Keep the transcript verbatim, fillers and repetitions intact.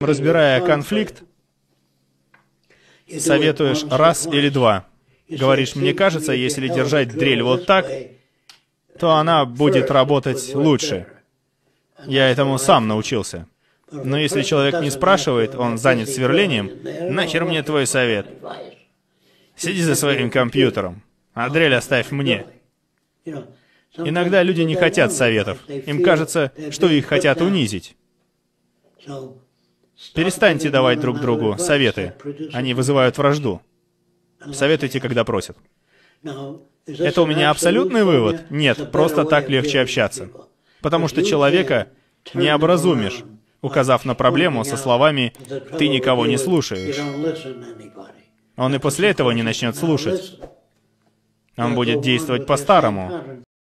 Разбирая конфликт, советуешь раз или два. Говоришь, мне кажется, если держать дрель вот так, то она будет работать лучше. Я этому сам научился. Но если человек не спрашивает, он занят сверлением, нахер мне твой совет? Сиди за своим компьютером, а дрель оставь мне. Иногда люди не хотят советов. Им кажется, что их хотят унизить. Перестаньте давать друг другу советы. Они вызывают вражду. Советуйте, когда просят. Это у меня абсолютный вывод? Нет, просто так легче общаться. Потому что человека не образумишь, указав на проблему со словами «ты никого не слушаешь». Он и после этого не начнет слушать. Он будет действовать по-старому.